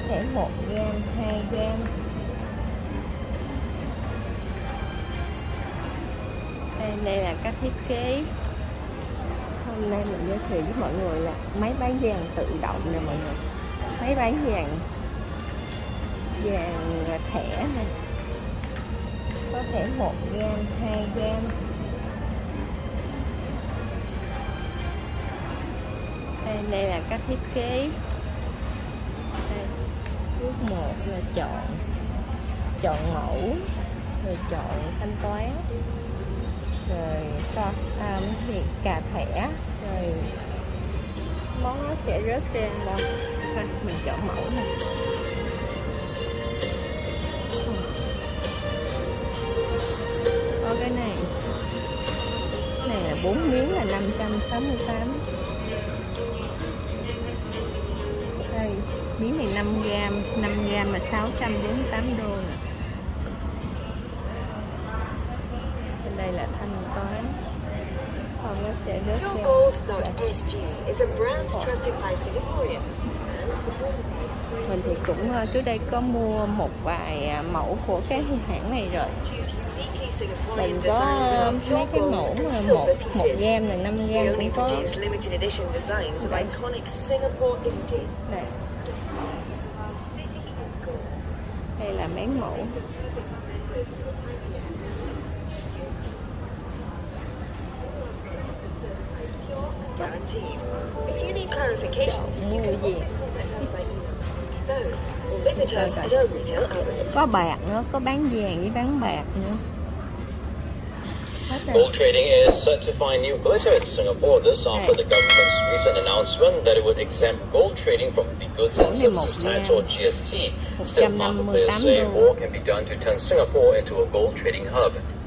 thể 1 gram, 2 gram. Đây là cách thiết kế. Hôm nay mình giới thiệu với mọi người là máy bán vàng tự động nè mọi người. Máy bán vàng thẻ nè, có thể 1 gram, 2 gram. Đây là cách thiết kế. Đây, bước 1 là chọn mẫu, rồi chọn thanh toán, rồi cà thẻ, rồi món nó sẽ rớt trên đâu. Mình chọn mẫu này. Có cái này là 4 miếng là 568. Đây, miếng này 5 gram là 648 đô nè. Bên đây là thanh toán. Còn nó sẽ rớt ra. YourGold.sg is a brand trusted by Singaporeans and supported by Spring. Mình thì cũng trước đây có mua một vài mẫu của cái hãng này rồi. Mình có mấy cái mẫu mà 1 gram là 5 gram cũng có. Đây. Đây là mấy mẫu. Guaranteed. If you need clarifications, you can always contact us by email, phone, or visit us at our retail outlet. Có bạc nữa, có bán vàng với bán bạc nữa. Gold trading is set to find new glitter in Singapore this after the government's recent announcement that it would exempt gold trading from the goods and services tax or GST. Still, market players say more can be done to turn Singapore into a gold trading hub.